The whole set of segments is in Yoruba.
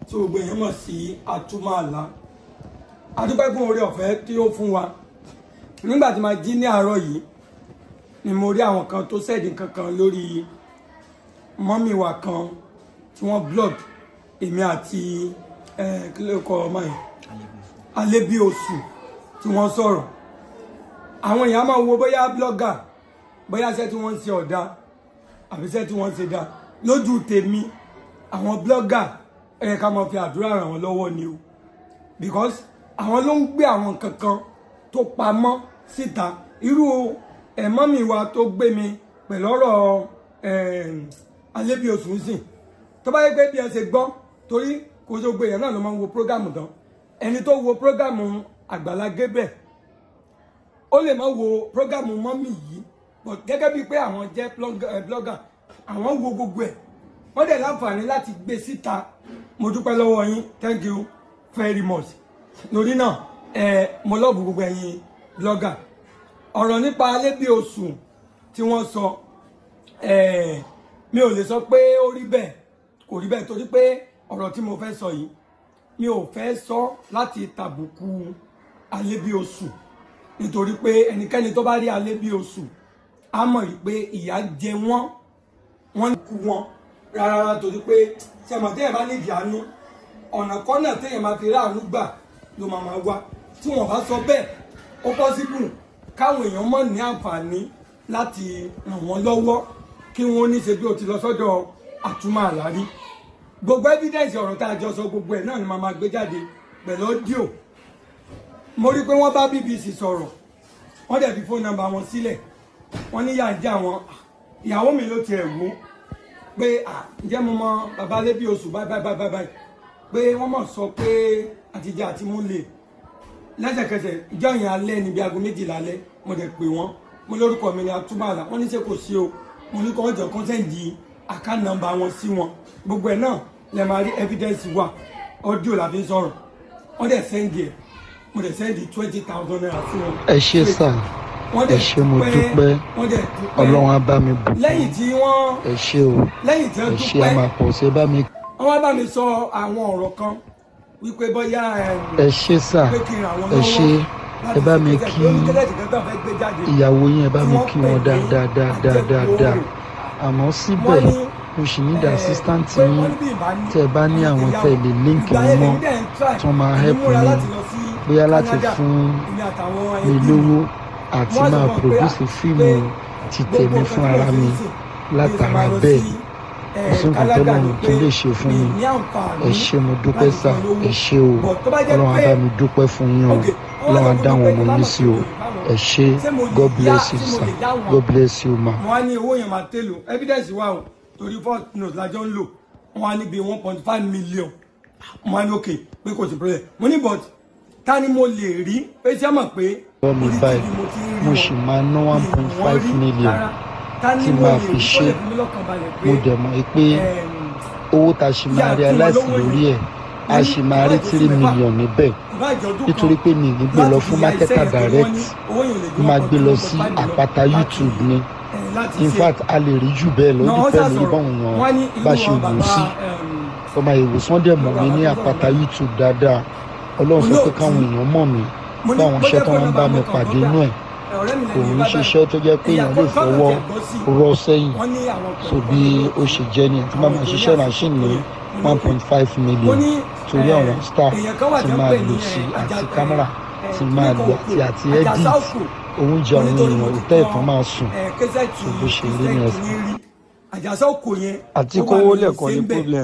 tí gbogbo èèyàn mọ̀ sí Atúmọ̀ Àlá. A dúpẹ́ fún oore ọ̀fẹ́ tí ó fún wa. Nígbà tí màá jí ní àárọ̀ yìí ni mo rí àwọn kan tó sẹ́ẹ̀dì kankan lórí mọ́mì wa kan tí wọ́n blog èmi àti kílẹ̀kọ̀ ọmọ yìí Alébíoṣù tí wọ́n sọ̀rọ̀. Àwọn èèyàn máa wo bóyá blogger bóyá iṣẹ́ tí wọ́n ń ṣe ọ̀dà àbí iṣẹ́ tí wọ́n ń ṣe dá. Lójú tèmi àwọn blogger ká máa fi àdúrà ràn wọ́n lọ́wọ́ ni o, because àwọn ló ń gbé àwọn kankan tó pamọ́ síta. Irú mọ́mì wa tó gbé mi pẹ̀lú ọ̀rọ̀ Alébíoṣù sìn, tó bá yẹ pé bí ẹ ṣe gbọ́, torí kò tó gbé yẹn náà ló máa ń wo prógámù tán. Ẹni tó wo prógámù Àgbàlá Gabriel ó lè má wo prógámù mọ́mì yìí, but gẹ́gẹ́ bíi pé àwọn jẹ́ blogger àwọn wo gbogbo ẹ̀, wọ́n dẹ̀ láǹfààní láti gbé síta. Mo dúpẹ́ lọ́wọ́ yín, thank you very much. Lórí náà mo lọ́ọ̀bù gbogbo ẹ̀yin blogger. Ọ̀rọ̀ nípa Alébíoṣù tí wọ́n sọ mi ò lè sọ pé ó rí bẹ́ẹ̀, kò rí bẹ́ẹ̀, torí pé ọ̀rọ̀ tí mo fẹ́ sọ yìí mi ò fẹ́ sọ láti tàbùkù Alébíoṣù, nítorí pé ẹnikẹ́ni tó bá rí Alébíoṣù á mọ̀ pé ìyà jẹ wọ́n kú wọn rárá, torí pé sẹ́mọ̀ téèyàn bá nídìí àánú ọ̀nà kọ́nà téèyàn máa fi ráàánú gbà ló máa wá. Tí wọ́n bá sọ bẹ́ẹ̀ ó possible káwọn èèyàn mọ̀ ní àǹfààní láti ràn wọ́n lọ́wọ́ kí wọ́n ní ṣe bí o ti lọ sọ́dọ̀ Atúmọ̀ Àlá rí. Gbogbo evidence ọ̀rọ̀ tá a jọ sọ gbogbo ẹ̀ náà ni màá gbé jáde pẹ̀lú ọ́díò. Mo rí pé wọ́n bá BBC sọ̀rọ̀, wọ́n dẹ̀ fi phone number wọn sílẹ̀, wọ́n ní yà ń jà wọn. Ìyàwó mi ló tiẹ̀ wò pé ǹjẹ́ mo mọ bàbá Alébíoṣù báyìí pé wọ́n mọ̀ sọ pé àtijọ́ àti mú lè lẹ́sẹ̀kẹsẹ̀ ìjọ yẹn alẹ́ níbi aago 12 alẹ́ mo dẹ̀ pè wọ́n, mo lórúkọ mi ní Atúmọ̀ Àlá. Wọ́n ní ṣé kò sí o, mo ní kọ́ ọjọ́ kọ́ńtẹ́ǹdì account number wọn sí wọn. Gbogbo ẹ̀ náà lè máa rí evidence wà, audio la fi ń sọ̀rọ̀. Wọ́n dẹ̀ sẹ́ndì ẹ̀, mo dẹ̀ sẹ́ndì 20,000 naira sí wọn. Ẹ ṣé sà, ẹ ṣé mo dúpẹ́, Ọlọ́run á bá mi bùkún. Lẹ́yìn tí wọ́n ẹ ṣé o, lẹ́yìn tí wọ́n ẹ ṣé a máa pọ̀ sí ẹ bá mi. Wọ́n wá bá mi sọ àwọn ọ̀rọ̀ kan wípé bóyá ẹ ṣé sà, ẹ ṣé ẹ bá mi kí ìyàwó yín, ẹ bá mi kí wọn dáadáa. Àmọ́ síbẹ̀ mo sì ní assistant yín tẹ́ ẹ bá ní àwọn tẹ́ ẹ lè link mi mọ́ tí wọ́n máa help mi bóyá láti fún mi lówó àti máa produce fíìmù ti tèmi fún ara mi látara bẹ́ẹ̀. Ọ̀sùn kan tó lọ́run tó lè ṣe fún mi. Ẹ ṣé mo dúpẹ́ sà, ẹ ṣé o, Ọlọ́run á bá mi dúpẹ́ fún yín o, Ọlọ́run á dá àwọn ọmọ yín sí o. Ẹ ṣé, God bless you sir, God bless you ma. Wọ́n á ní owó yẹn máa tẹ́lò, evidence wà o, torí first note lájọ́ ń lò, wọ́n á ní bíi 1.5 million. Mo á ní okay pé kò sí problem. Mo ní but ta ni mo lè rí pé ṣé mọ̀ pé orí TV mo ti rí wọn. Mo sì máa ná 1.5 million tí máa fi ṣe. Mo dẹ̀ mọ̀ pé owó tá a ṣì máa realize lórí ẹ̀ a ṣì máa rí 3 million níbẹ̀, nítorí pé mi ní gbé lọ fún marketer direct, máa gbé lọ sí àpáta YouTube ni. In fact a lè rí jù bẹ́ẹ̀ lọ, ó dúpẹ́ lórí báwọn èèyàn bá ṣe wù ú sí. Ọmọ ìwòsàn dẹ̀ mọ̀ mí ní àpáta YouTube dáadáa. Ọlọ́run sọ pé káwọn èèyàn mọ̀ mí báwọn iṣẹ́ tó ń bá mi pàdé inú ẹ̀ kò ní ṣiṣẹ́ tó jẹ́ pé èèyàn lè fọwọ́ rọ́ sẹ́yìn. So bí ó ṣe jẹ́ ni tí máa ṣiṣẹ́ machine ní 1.5 million torí àwọn staff tí máa lò sí àti camera tí máa lò àti edit oúnjẹ àwọn èèyàn òtẹ́ ìtàn máa sùn. So bó ṣe rí ní ẹ̀sìn. Àti kówó lẹ́kọ̀ọ́ ní problem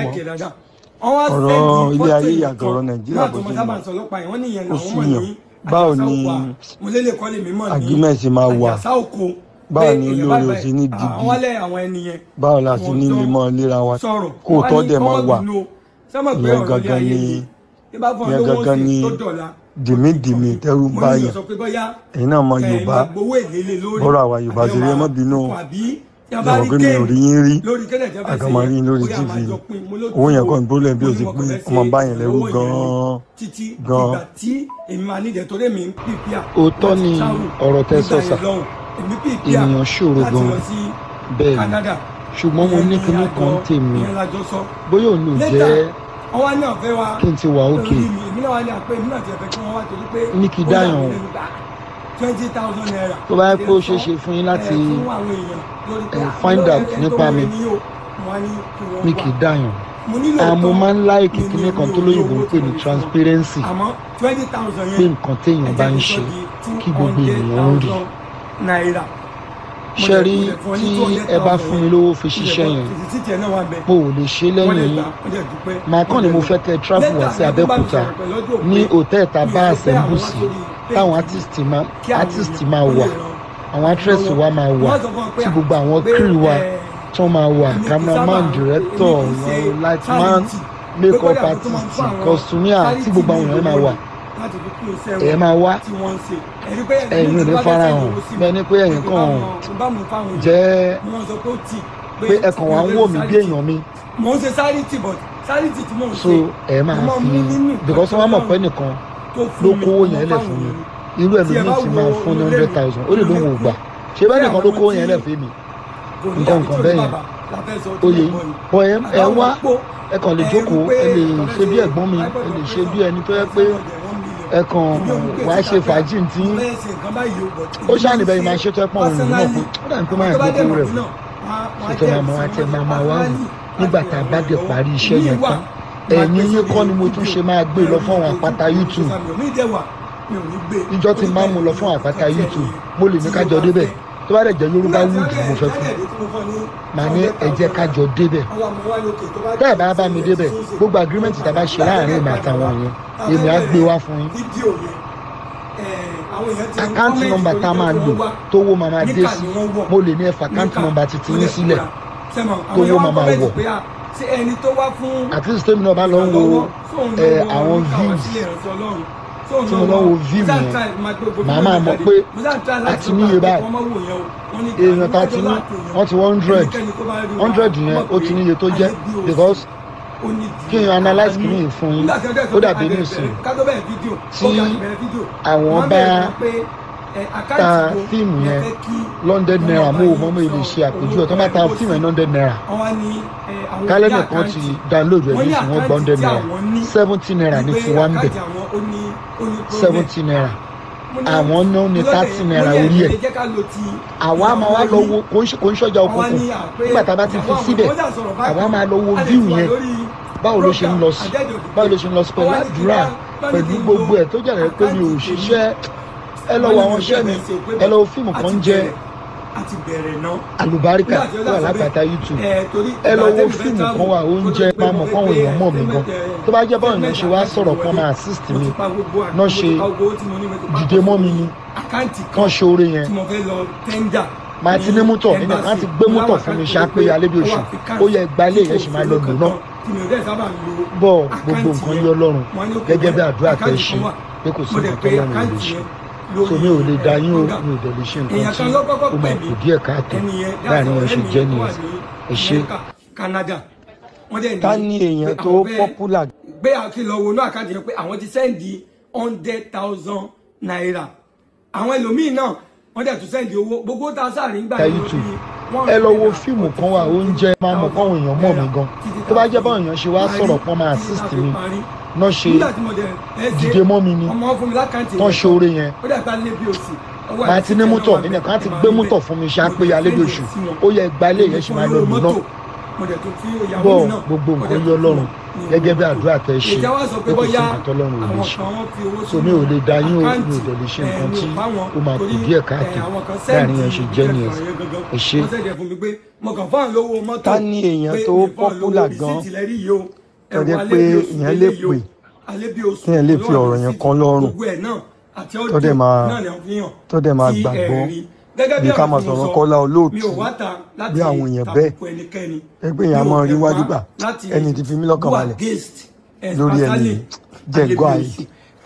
ọ̀rọ̀ ilé ayé yàtọ̀ ọ̀rọ̀ Nàìjíríà bó ṣe lọ ó súnyàn. Báwo ni agreement máa wà, báwo ni olórí ò sí ní dìbì, báwo la sì ní lè mọ léra wa kó tọ́ dẹ̀ máa wà. Ìyẹn gangan ni dìmídìmí tẹ́rù báyà. Ẹ̀yin náà mọ Yorùbá, bọ́rọ̀ àwa Yorùbá ṣe rí ẹ má bínú ìyàwó pé mi ò rí yín rí àkàmọ́ rí lórí TV. Owó yẹn kọ́ ní problem bí o ti pín ọmọ báyìí lẹ́rú gan-an. Òótọ́ ni ọ̀rọ̀ tẹ́ sọ sà, ènìyàn ṣòro gan-an bẹ́ẹ̀ ni, ṣùgbọ́n mo ní kinní kan tèmi bóyá òun ò jẹ́ wọ́n wá ní ọ̀fẹ́ wa kí n ti wà ókè èmi náà wá ní àpé èmi náà ti ẹ̀fẹ́ kí wọ́n wá torí pé ní kí dáyàn 20,000 naira tó bá yẹ kó ṣeé ṣe fún yín láti find out nípa mi ní kí dáyàn àmọ́ máa ń láìkì kíní kan tó lóyìnbó ń pè ní transparency pé nǹkan téèyàn bá ń ṣe kí gbogbo ènìyàn ń rí ṣe rí tí ẹ bá fún mi lówó fi ṣiṣẹ́ yẹn mo ò lè ṣe lẹ́yìn yín màá kàn ní mo fẹ́ kẹ́ travel wá sí Abẹ́òkúta ní hòtẹ́ẹ̀lì tàbá àṣẹ́mbùsì táwọn artist máa wà àwọn actress wa máa wà tí gbogbo àwọn crew wa tó máa wà cameraman director lightman makeup artist costumier tí gbogbo àwọn èèyàn máa wà ẹ máa wá ẹ̀yin ò ní farahàn bẹ́ẹ̀ ni pé ẹ̀yin kàn jẹ́ pé ẹ̀kàn wà ń wò mí bí èèyàn mi so ẹ máa fi because wọ́n mọ̀ pé nìkan ló kówó yẹn lẹ̀ fún mi irú ẹ̀mí mi ti máa fún ní 100,000 ó lè lóun ò gbà ṣé bẹ́ẹ̀ nìkan ló kówó yẹn lẹ̀ fún mi nǹkan bẹ́ẹ̀ yẹn oyè bọ̀ ẹ wá ẹ kàn lè jókòó ẹ lè ṣe bí ẹ̀gbọ́n mi ẹ lè ṣe bí ẹni tó yẹ pé ẹ kàn wá ṣe fàájì tí ó ṣàníbẹ̀ yìí máa ṣe tó ẹ pọ̀ òun náà fún ó dà ní pé máa ń gbé kúrò rẹ̀ fún ṣètò màmá wa tẹ màmá wa wò nígbà tá a bá dé parí iṣẹ́ yẹn tán ẹ̀yin yín kọ́ ni mo tún ṣe máa gbé lọ fún àwọn àpáta YouTube ìjọ tí máa mú lọ fún àpáta YouTube mo lè ní kájọ débẹ̀ tó bá dẹ̀ jẹ́ Yorùbá wood mo fẹ́ fún màá ní ẹ jẹ́ kájọ débẹ̀ tẹ́ ẹ̀ bá bá mi débẹ̀ gbogbo agreement tá a bá ṣe láàrin ìmọ̀ àtàwọn yẹn èmi á gbé wá fún yín àkáǹtì nọ́mbà tá a máa lò tówó máa máa dé sí mo lè ní ẹ̀fà àkáǹtì nọ́mbà títí yín sílẹ̀ tówó máa máa wọ̀ at least tèmi náà bá lọ ń wo àwọn views tí mo lọ wo view yẹn màá máa mọ̀ pé àti níye báyìí èèyàn tá a ti ní wọ́n ti 100 yẹn ó ti níye tó jẹ́ because kí n analyse kìíní yìí fún yín ó dàbí ní ìsìn tí àwọn bá ta fíìmù yẹn London naira mo ò mọ̀ mo lè ṣe àpèjúwe tó bá ta fíìmù yẹn London naira kálẹ̀ nìkan ti download rẹ̀ ní ìsìn wọ́n gba 100 naira 70 naira ní ti wá ń bẹ̀ 70 naira àwọn náà ní 30 naira orí ẹ̀ àwa máa wá lọ wo kò ń ṣọjà òkùnkùn nígbà tá a bá ti fi síbẹ̀ àwa máa lọ wo view yẹn báwo ló ṣe ń lọ sí pẹ̀lú àdúrà pẹ̀lú gbogbo ẹ̀ tó jẹ́ pé mi ò ṣiṣẹ́ ẹ lọ wo àwọn iṣẹ́ mi ẹ lọ wo fíìmù kan jẹ́ àlùbáríkà wà lápáta YouTube ẹ lọ wo fíìmù kan wà oúnjẹ máa mọ̀ fáwọn èèyàn mọ̀ mí gan tó bá jẹ́ báwọn èèyàn ṣe wá sọ̀rọ̀ kan máa assist mi náà ṣe dìde mọ́ mi ni kán ṣe oore yẹn màá ti ní mútọ̀ nínú kan ti gbé mútọ̀ fún mi ṣápé Alébíoṣù ó yẹ gba ilé yẹn ṣì máa lọ lò náà bọ́ gbogbo nǹkan yọ lọ́rùn gẹ́gẹ́ bí àdúrà tẹ́ ṣe pé kò sí nǹkan tó lọ́rùn ò lè ṣe so mi ò lè da yín o mi ò dẹ̀ lè ṣe nǹkan tí ó máa kù díẹ̀ káàtó láàrin wọn ṣe jẹ́ nìyẹn ẹ ṣe. ká ní èèyàn tó popular. gbé àkìlọ̀ wo náà àkáǹtì yẹn pé àwọn ti sẹ́ǹdì 100,000 naira àwọn ẹlòmíín náà wọ́n dẹ̀ tún sẹ́ǹdì owó gbogbo tá a sáàrin gbà YouTube ẹ lọ wo fíìmù kan wà oúnjẹ máa mọ̀ fáwọn èèyàn mọ̀ mí gan tó bá jẹ́ báwọn èèyàn ṣe wá sọ̀rọ̀ pọ́n máa assist mi náà ṣe dìde mọ́ mi ni tán ṣe oore yẹn màá ti ní mútọ̀ nínú kan á ti gbé mútọ̀ fún mi ṣápé Alébíoṣù ó yẹ gba ilé yẹn ṣì máa lọ lò náà bọ́ gbogbo nǹkan yọ lọ́rùn gẹ́gẹ́ bí àdúrà tẹ́ ṣe pé kò sí nǹkan tọ́lọ́run ò lè ṣe so mi ò lè da yín o mi ò dẹ̀ lè ṣe nǹkan tí ó máa kù díẹ̀ káàtó láàrin yẹn ṣe jẹ́ nìyẹn ẹ ṣe. ká ní èèyàn tó popular gan tó jẹ́ pé èèyàn lè pè kí èèyàn lè fi ọ̀rọ̀ yẹn kan lọ́rùn tó dẹ̀ máa gbàgbọ́ bí ká máa sọ̀rọ̀ Kọ́lá Olóòtú bí àwọn èèyàn bẹ́ẹ̀ ẹgbẹ́ èèyàn máa rí wájú gbà ẹni tí fi mí lọ́kàn balẹ̀ lórí ẹni jẹ̀ngọ́ àyè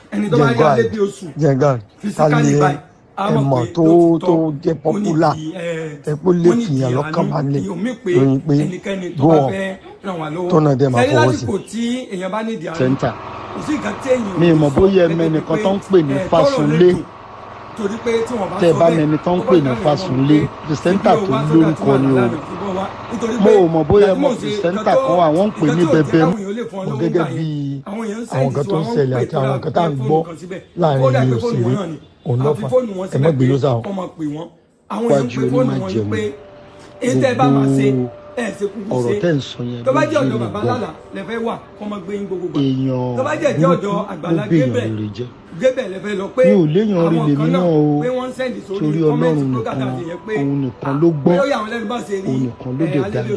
ká lè ẹ̀mọ̀ tó jẹ́ pọ́pùlà ẹ̀pọ̀ lè fìyàn lọ́kàn balẹ̀ lóyún pé go on tọ́nà dẹ̀ máa fọwọ́ sí sẹ́ńtà mi mọ̀ bóyá ẹ̀mẹ́ nìkan tó ń pè ní Fásunlé torí pé tí wọ́n bá tẹ́ bá mẹni tán pè ní Fásunlé pìrìsẹ́ńtà tó lórúkọ ni o mo ò mọ̀ bóyá mo pìrìsẹ́ńtà kan àwọn ń pè ní bẹ́bẹ́ mú gẹ́gẹ́ bí àwọn nǹkan tó ń ṣẹlẹ̀ àti àwọn nǹkan tá à ń gbọ́ láàrin ilé òṣèré òun lọ́fà ẹ má gbé lóṣà wájú onímọ̀jẹ̀mú gbogbo ọ̀rọ̀ tẹ́ ń sọ yẹn tó bá jẹ́ ọ̀dọ̀ bàbá lálà lẹ́fẹ́ wà kọ́ mọ gbé yín gbogbo gbà èèyàn tó bá jẹ́ ọ̀dọ̀ àgbàlá gébẹ̀ lẹ́fẹ́ lọ pé mi ò léèyàn orí lèmi náà o torí Ọlọ́run nìkan òun nìkan ló gbọ́ òun nìkan ló dé dájú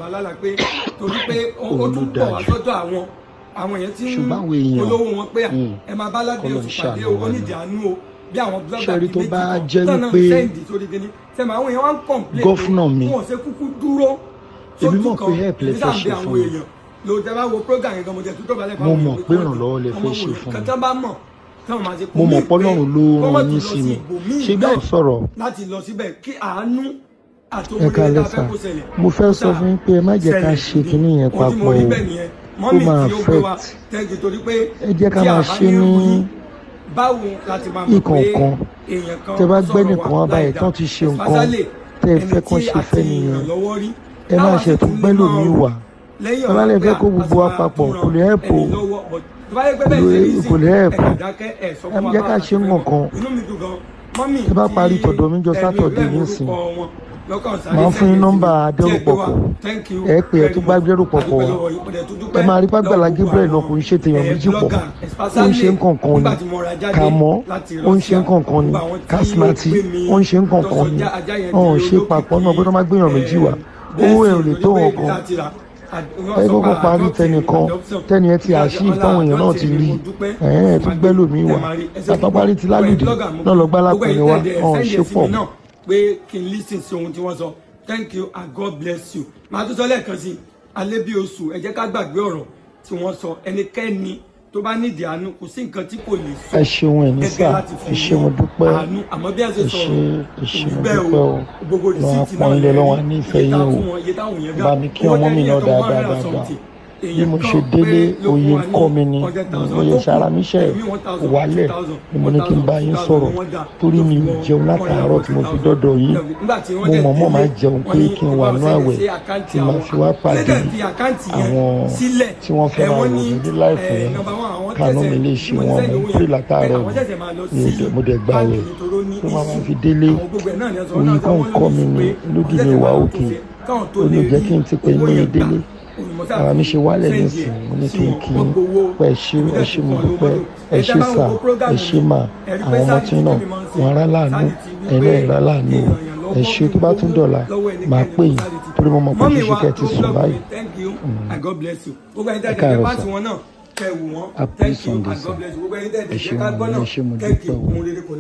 òun ló dájú àwọn èèyàn tí ṣùgbọ́n àwọn èèyàn olówó wọn pé ẹ máa bá ládé oṣù pàdé onídìí àánú o bí àwọn blọọgì tó bá jẹ́ wípé gọ́fúnà mi èmi mọ̀ pé help lè fẹ́ ṣe fún mi mo mọ̀ pé ìrànlọ́wọ́ lè fẹ́ ṣe fún mi mo mọ̀ pọ́lọ́run ló rán yín sí mi ṣé bẹ́ẹ̀ sọ̀rọ̀ ẹ kálẹ́ sà mo fẹ́ sọ fún yín pé ẹ má jẹ́ ká ṣe kinní yẹn papọ̀ o ó máa affect ẹ jẹ́ ká máa ṣe ní ìkọ̀ọ̀kan tẹ bá gbẹ́ nìkan wá báyìí tán ti ṣe nǹkan tẹ fẹ́ kán ṣe fẹ́ nìyẹn ẹ má ṣe tún gbẹ́ lómi wà ẹ má lè fẹ́ kó gbogbo wa papọ̀ kò lè help o kò lè help ẹ jẹ́ ká ṣe nǹkan tẹ bá parí tọ̀dọ̀ mi jọ sátọ̀dé nísìn máa fún yín nọ́mbà adẹ́rùpọ̀pọ̀ ẹ pé ẹ tún bá adẹ́rùpọ̀pọ̀ wa ẹ máa rí pàgbàlá Gabriel náà kò ń ṣe tèèyàn méjì pọ̀ ó ń ṣe nǹkankan ni Kàmọ́ ó ń ṣe nǹkankan ni Kásímátì ó ń ṣe nǹkankan ni wọn ò ṣe papọ̀ náà gbọ́dọ̀ má gbéyàn méjì wá owó ẹ̀ ò lè tó wọn kan ẹ kọ́kọ́ parí tẹnìkan tẹni ẹ ti àṣìí táwọn èèyàn náà ti rí ẹ tún gbẹ́ lómi wá àtọ́parí ti Lálùdé náà lọ gbá lápẹ̀rẹ̀ wá ọ̀ ṣe pọ̀ pé kí n listen sí ohun tí wọ́n sọ thank you and God bless you màá tún sọ lẹ́ẹ̀kan sí Alebiosu ẹ jẹ́ ká gbàgbé ọ̀rọ̀ tí wọ́n sọ ẹnikẹ́ni tó bá nídìí àánú kò sí nǹkan tí kò lè sọ ẹ ṣeun ẹ ní sá ẹ ṣe mo dúpẹ́ àánú àmọ́ bí a ṣe sọ̀rọ̀ ẹ ṣe mo dúpẹ́ o lọ́wọ́ pọ́nlé lọ́wọ́ nífẹ̀ẹ́ yín o bá mi kí ọmọ mi náà dáadáa bí mo ṣe délé oyè ń kọ́ mi ni mo yẹ sára mi ṣe wálẹ̀ ni mo ní kí n bá yín sọ̀rọ̀ torí mi ò jẹun látàárọ̀ tí mo fi dọ́dọ̀ yín mo mọ̀ọ́mọ̀ máa jẹun pé kí n wà ní àwẹ̀ tí màá fi wá pàdé àwọn tí wọ́n fẹ́ máa wò mí ní láìpẹ́ yẹn kánú mi lè ṣe wọn mo ń pè látàárọ̀ mo dẹ̀ gbà rẹ̀ tó máa fi délé oyè kan kọ́ mi ni lódì mi wà òkè ó ní jẹ́ kí n ti pè ní délé ara mi ṣe wálẹ̀ nísìnyí mo ní kí n kí n pẹ́ ẹ ṣé mo dúpẹ́ ẹ ṣé sà ẹ ṣé mà àwọn ọmọ tí náà wọn ará láàánú ẹ̀rọ ìrà láàánú ẹ ṣé tó bá tún dọ̀la máa pè yín torí mo mọ̀ pé kí ṣe kẹ́ ti sùn báyìí. ẹ káàárọ̀ sà happy Sunday sà ẹ ṣé mo dúpẹ́ o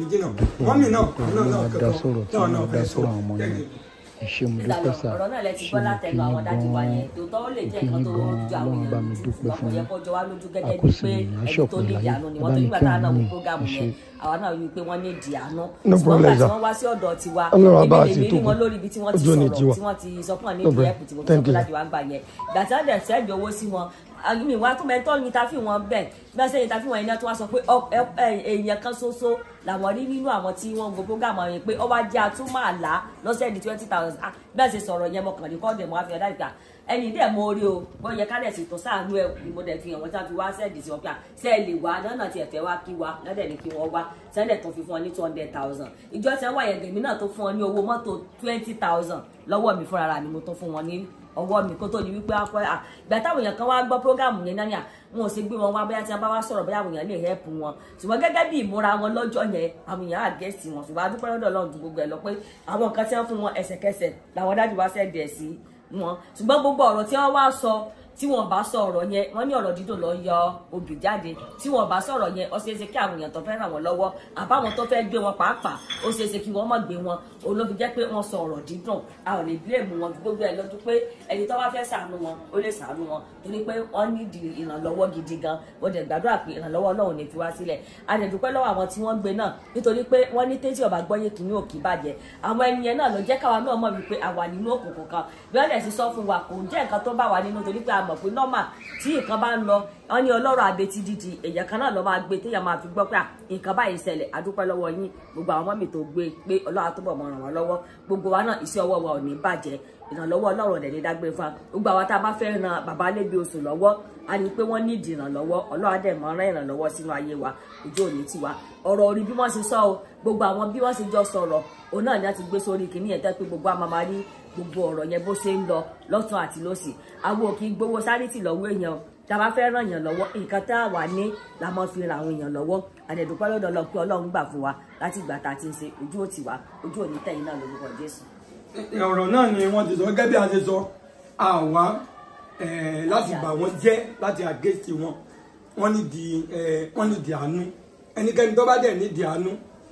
dúpẹ́ dá sọ̀rọ̀ tí wọ́n dá sọ̀rọ̀ àwọn ọmọ yẹn ṣe mo dúpẹ́ sá ọ̀rọ̀ náà lẹ ti gbọ́ látẹnu àwọn dájú wa yẹn tòótọ́ ó lè jẹ́ nǹkan tó ju àwọn èèyàn ṣùgbọ́n yẹ kó jọ wá lójú gẹ́gẹ́ bíi pé ẹni tó ní ìdí àánú ni wọ́n tó nígbà táwọn náà wọ prógámù yẹn àwa náà rí i pé wọ́n ní ìdí àánú ṣùgbọ́n nígbà tí wọ́n wá sí ọ̀dọ̀ tiwa èmi lè rí wọn lórí ibi tí wọ́n ti sọ̀rọ̀ tí wọ́n ti sọ fún ọ ní ìdí ẹ̀kú tí mo fi sọ fún láti wá gbà yẹn ìgbà tí wọ́n dẹ̀ sẹ́ẹ̀dì owó sí wọn àgbìmí wa tó mẹ́tọ́ ní ta fi wọn bẹ́ẹ̀ bí wọ́n ṣe ní ta fi wọn iná tí wọ́n sọ pé èèyàn kan ṣoṣo làwọn rí nínú àwọn tí wọ́n gbogbo gàmọ̀ yẹn pé ọba jẹ́ àtúmọ̀ àlá lọ́sẹ̀ ní 20,000 bí wọ́n ṣe sọ̀rọ̀ yẹn mọ̀kàn ní kọ́ọ̀dù ẹ̀mọ́ àfihàn dáìgbà ẹni dẹ̀ mo rí o bọ́ yẹ kálẹ̀ sì tó sáànú ẹ̀ ni mo dẹ̀ fi hàn wọ́n tí wọ́n fi wá sẹ́ẹ̀dì sí wọn pé ṣe lè wá lọ́nà tí ẹ̀fẹ́ wá kí wa lọ́dẹ̀ ní kí wọ́n wá sẹ́ẹ̀dẹ̀ tó fi fún ọ ní 200,000 ìjọ tí wọ́n wà yẹn gèmí náà tó fún ọ ní owó mọ́tò 20,000 lọ́wọ́ mi fúnra mi mo tó fún wọn ní ọwọ́ mi kó tó di wípé ìgbà táwọn èèyàn kan wá gbọ́ prógámù yẹn náà wọn ò sì gbé wọn wá bóyá tí wọn bá wá sọ̀rọ̀ bóyá àwọn èèyàn lè hẹ́pù wọn ṣùgbọ́n gẹ́gẹ́ bí ìmúra wọn lọ́jọ́ yẹn àwọn èèyàn àgẹ́sì wọn ṣùgbọ́n adúpẹ́ lọ́dọ̀ Ọlọ́run ju gbogbo ẹ̀ lọ pé àwọn nǹkan tí wọ́n fún wọn ẹsẹ̀kẹsẹ̀ làwọn dájú wá sẹ́ẹ̀dẹ̀ sí wọn ṣùgbọ́n gbogbo ọ̀rọ̀ tí wọ́n wá sọ tí wọ́n bá sọ ọ̀rọ̀ yẹn wọ́n ní ọ̀rọ̀ dídùn lọ yọ obì jáde tí wọ́n bá sọ̀rọ̀ yẹn ó ṣeéṣe kí àwọn èèyàn tó fẹ́ ràn wọ́n lọ́wọ́ àbáwọn tó fẹ́ gbé wọn pàápàá ó ṣeéṣe kí wọ́n má gbé wọn olóbi jẹ́ pé wọ́n sọ ọ̀rọ̀ dídùn a ò lè blame wọn gbogbo ẹ̀ lọ́dún pé ẹni tó bá fẹ́ ṣàánú wọn ó lè ṣàánú wọn torí pé wọ́n nídìí ìrànlọ́wọ́ gidi gan wọ́n dẹ̀ gbàdúrà pé ìrànlọ́wọ́ Ọlọ́run ní fi wá sílẹ̀ a dẹ̀ dúpẹ́ lọ́wọ́ àwọn tí wọ́n gbé náà nítorí pé wọ́n ní tétí ọba gbọ́yé kìíní òkì bàjẹ́ àwọn ẹni yẹn náà ló jẹ́ káwa náà mọ̀ wípé àwa nínú òkùnkùn kan bí wọ́n dẹ̀ sì sọ fún wa kò jẹ́ nǹkan tó bá wa nínú torí pé a mọ̀ pé nọ́mà tí nǹkan bá ń lọ wọ́n ní ọlọ́rọ̀ àbetí dídì èèyàn kan náà lọ máa gbé téèyàn máa fi gbọ́ pé nǹkan báyìí ṣẹlẹ̀ adúpẹ́ lọ́wọ́ yín gbogbo àwọn mọ́mì tó gbé pé ọlọ́run tó bọ̀ mọ́ ràn wọ́n lọ́wọ́ gbogbo wa náà iṣẹ́ ọwọ́ wa ò ní bàjẹ́ ìrànlọ́wọ́ ọlọ́run ọ̀dẹ̀ ní dágbére fún wa gbogbo àwọn tá a bá fẹ́ ran bàbá Alẹ́bí Oṣù lọ́wọ́ a ní pé wọ́n nídìí ìrànlọ́wọ́ ọlọ́run á dẹ̀ mọ́ rán ìrànlọ́wọ́ sínú ayé wa ojú òní tiwa ọ̀rọ̀ orí bí wọ́n ṣe sọ o gbogbo àwọn bí wọ́n ṣe jọ sọ̀rọ̀ òun náà ni a ti gbé sórí kìíní yẹn tẹ́ pé gbogbo àmàmà rí gbogbo ọ̀rọ̀ yẹn bó ṣe ń lọ lọ́tún àti lósì àwọn òkè gbowó sáréètì lọ́wọ́ èèyàn tá a bá fẹ́ ràn yàn lọ́wọ́ nǹkan tá a wà ní la máa fi ràn àwọn èèyàn lọ́wọ́ àdẹ̀dùpẹ́ lọ́dọ̀ lọ pé ọlọ́run gbà fún wa láti ìgbà tá a ti ń ṣe ojú òtì wa ojú òní tẹ̀yìn náà lórúkọ Jésù. ọ̀rọ̀ náà ni wọ́n ti sọ gẹ́gẹ́ bí a ṣe sọ àwa láti bà wọ́n jẹ́ láti àgẹ́sì wọn wọ́n nídìí àánú ẹnikẹ́ni tó bá dẹ̀ nídìí àánú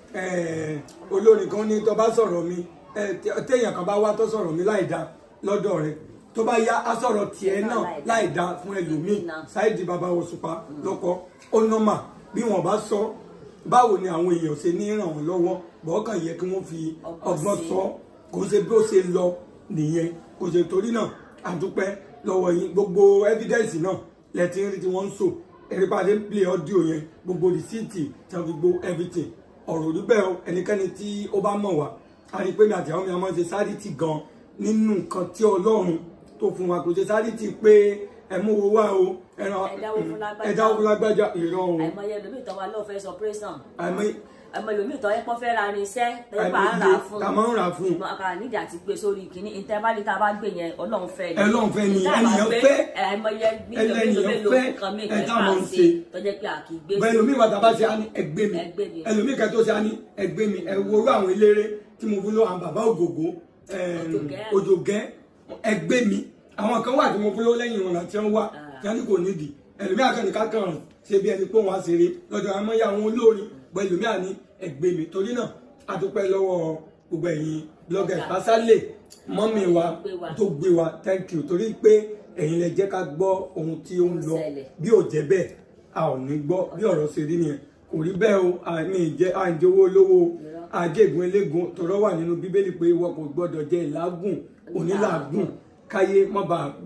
olórin kan ní tó bá sọ̀rọ̀ mi téèyàn kan bá wá tó sọ̀rọ̀ mi láì dá lọ́dọ̀ rẹ̀ tó bá yá á sọ̀rọ̀ tiẹ̀ náà láì dá fún ẹlòmíì Saheed Baba Òṣùpá lọ́kọ́ ó nọ́mà bí wọ́n bá sọ báwo ni àwọn èèyàn ṣe ní ràn wọ́n lọ́wọ́ bọ́ọ̀kàn yẹ kí wọ́n fi ọgbọ́n sọ kò ṣe bí ó ṣe lọ nìyẹn kò ṣe torí náà àdúpẹ́ lọ́wọ́ yín gbogbo evidence náà lẹ́tí ń rí tí wọ́n ń sọ ẹ̀rí bá dé ń play audio yẹn gbogbo rìsíìtì tí wọ́n fi gbó everything ọ̀rọ̀ rí bẹ́ẹ̀ ẹnikẹ́ni tí ó bá mọ̀ wá a rí pé mi àti àwọn mi àmọ́ ṣe sáríìtì gan nínú nǹkan tí Ọlọ́run tó fún wa kò ṣe sáríìtì pé ẹ mú owó wá o ẹ̀dáwó fún lágbájá ìrọ̀ o. àìmọye lómi ìtọ́wá ló fẹ́ sọ pírẹ́sàn àìmọye lómi ìtọ́ ẹ̀pọ́n fẹ́ ra irinṣẹ́ tẹ́pà ń rà fún ká máa ń rà fún àkàrà nídìí àti gbé sórí kìíní ìtẹ́bálẹ̀ tá a bá gbé yẹn Ọlọ́run fẹ́ ni Ọlọ́run fẹ́ ni ènìyàn fẹ́ àìmọye mílíọ̀nù kan mí kẹ́ bá ń ṣe tọ́jẹ́ pé àkì gbé bẹ́ẹ̀ lómi ìwà tàbá ṣe á ní ẹgbẹ́ mi ẹlòmí kẹtó ṣe á ní ẹgbẹ́ mi ẹ wo orú àwọn eléré tí mo fún lọ àwọn bàbá Ògògó Òjògẹ́ ẹgbẹ́ mi àwọn kan wà tí mo fún lọ lẹ́yìn ìrànlá tí wọ́n wá tí wọ́n ní kò nídìí ẹlòmí àkànníkà kan ṣe bí ẹni pé wọ́n á ṣeré lọ́jọ́ àmọ́yé àwọn olórin bọ́ ẹlòmí àní ẹgbẹ́ mi torí náà a dúpẹ́ lọ́wọ́ gbogbo ẹ̀yin bloggers pásálẹ̀ mọ́mì wa tó gbé wa thank you torí pé ẹ̀yin lẹ jẹ́ ká gbọ́ ohun tí ó ń lọ bí ò jẹ́ bẹ́ẹ̀ a ò ní gbọ́ bí ọ̀rọ̀ ṣe rí nìyẹn kò rí bẹ́ẹ̀ o àmì ìjẹ́ àǹjẹ́wó olówó àjẹ́gun eléegun tọrọ wà nínú bíbélì pé wọn kò gbọ́dọ̀ jẹ ìlágùn onílàágùn káyé má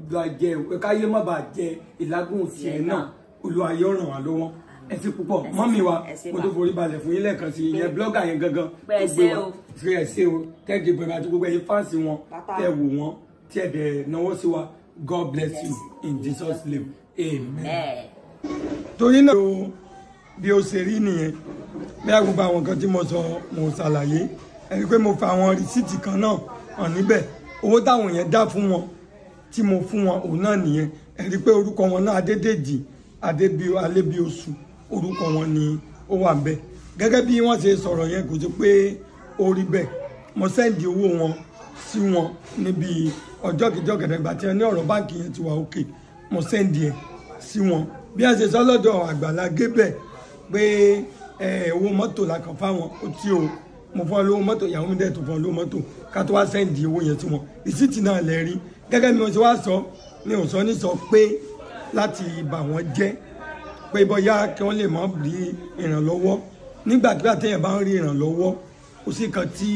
bàa jẹ ìlágùn tiẹ̀ náà Olúwa yóò ràn wá lọ́wọ́ ẹ ti púpọ̀ mọ́mì wa mo tó forí balẹ̀ fún yín lẹ́ẹ̀kan sí ìyẹn blogger yẹn gangan tó gbé wa ṣe ẹ ṣe o tẹ́gì bẹ̀rẹ̀ àti gbogbo ẹ̀yin fáǹsì wọn tẹ́ wò wọ́n tí ẹ̀ dẹ̀ náwó sí wa God bless you in Jesus name amen. torí náà bí ó ṣe rí nìyẹn bí àgùnbà àwọn kan tí mo sọ mo ṣàlàyé ẹni pé mo fa àwọn rìsíìtì kan náà hàn níbẹ̀ owó táwọn yẹn dá fún wọn tí mo fún wọn òun náà nìyẹn ẹni pé orúkọ wọn náà Adédèjì Alẹ́bí Oṣù orúkọ wọn ni ó wà ń bẹ gẹ́gẹ́ bí wọ́n ṣe sọ̀rọ̀ yẹn kò sí pé ó rí bẹ́ẹ̀ mo sẹ́ndì owó wọn sí wọn níbi ọjọ́ kejì ọ̀gẹ̀dẹ̀gbà tí wọ́n ní ọ̀rọ̀ báǹkì yẹn ti wà òkè mo sẹ́ndì ẹ̀ sí wọn bí wọ́n ṣe sọ lọ́dọ̀ Àgbàlá Gabriel pé owó mọ́tò la kàn fáwọn ó tí o mo fún ọ lówó mọ́tò ìyàwó mi dẹ̀ tó fún ọ lówó mọ́tò ká tó wá sẹ́ndì owó yẹn sí wọn rìsíìtì náà lẹ rí gẹ́gẹ́ bí mo ṣe wá sọ mi ò sọ ní sọ pé láti bà wọ́n jẹ́ pé bóyá kí wọ́n lè mọ́ rí ìrànlọ́wọ́ nígbàkigbà téèyàn bá ń rí ìrànlọ́wọ́ kò sí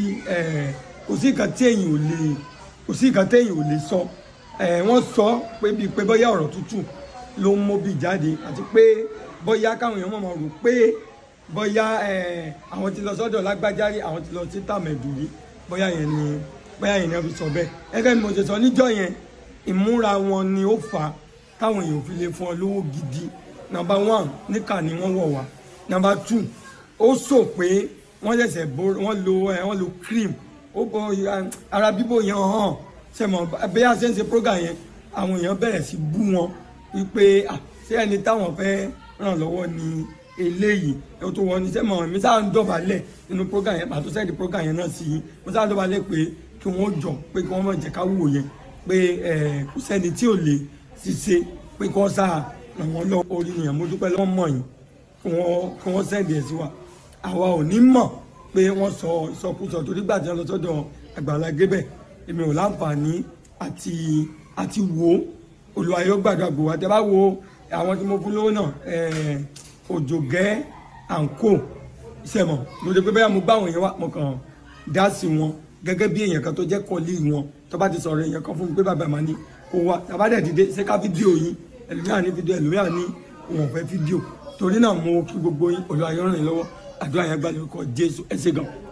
nǹkan téèyàn ò lè sọ wọ́n sọ pé bíi pé bóyá ọ̀rọ̀ tútù ló ń móbì jáde àti pé bóyá káwọn èèyàn mọ̀ rò pé bóyá àwọn ti lọ sọ́dọ̀ lágbájárí àwọn ti lọ sí tàmẹ̀dùrí bóyá yẹn ni wọ́n fi sọ bẹ́ẹ̀ gẹ́gẹ́ bí mo ṣe sọ níjọ́ yẹn ìmúra wọn ni ó fà á táwọn èèyàn fi lè fún ọ lówó gidi number one níkà ni wọ́n wọ̀ wá number two ó sọ pé wọ́n ṣẹ̀ṣẹ̀ wọ́n lo cream ó bọ ara bíbò yẹn hàn sẹ́mọ̀ bí a ṣe ń ṣe program yẹn àwọn èèyàn bẹ̀rẹ̀ sí bú wọn wípé ṣé ẹni táwọn fẹ́ ràn lọ́wọ́ ni eléyìí ẹ̀ tó wọ́n ní sẹ́mọ̀ mi sáà ń dọ̀bálẹ̀ nínú program yẹn pàtó sẹ́ẹ̀dì program yẹn náà sí i mo sáà ń dọ̀bálẹ̀ pé kí wọ́n jọ pé kí wọ́n má jẹ́ ká wò yẹn pé kò sẹ́ni tí ò lè ṣiṣẹ́ pé kí wọ́n sáà ràn wọ́n lọ orí nìyẹn mo dúpẹ́ lọ́wọ́ mọ̀ yín kí wọ́n sẹ́ẹ̀dì ẹ̀ sí wa àwa ò ní mọ̀ pé wọ́n sọ ìsọkúsọ torí gbà tí wọ́n lọ sọ́dọ̀ Àgbàlá Gabriel èmi ò láǹfààní àti wo Olúwa yóò gbàdúrà gbò wá tẹ́ bá wo àwọn tí mo fún lówó náà Òjògẹ́ àǹkó ìṣẹ̀mọ̀ mo dé pé bẹ́ẹ̀ mo bá àwọn èèyàn wá mo kàn dá sí wọn gẹ́gẹ́ bí èèyàn kan tó jẹ́ kọ́lí wọn tó bá ti sọ̀rọ̀ èèyàn kan fún mi pé bàbá màá ní kó wá tàbá dẹ̀ dìde ṣé ká fídíò yín ẹlòmíràn ní fídíò ẹlòmíràn ní wọn ò fẹ́ fídíò torí náà mo kí gbogbo yín Olúwa yóò ràn yín lọ́wọ́ àdúrà yẹn gbà lórúkọ Jésù ẹ ṣé gan.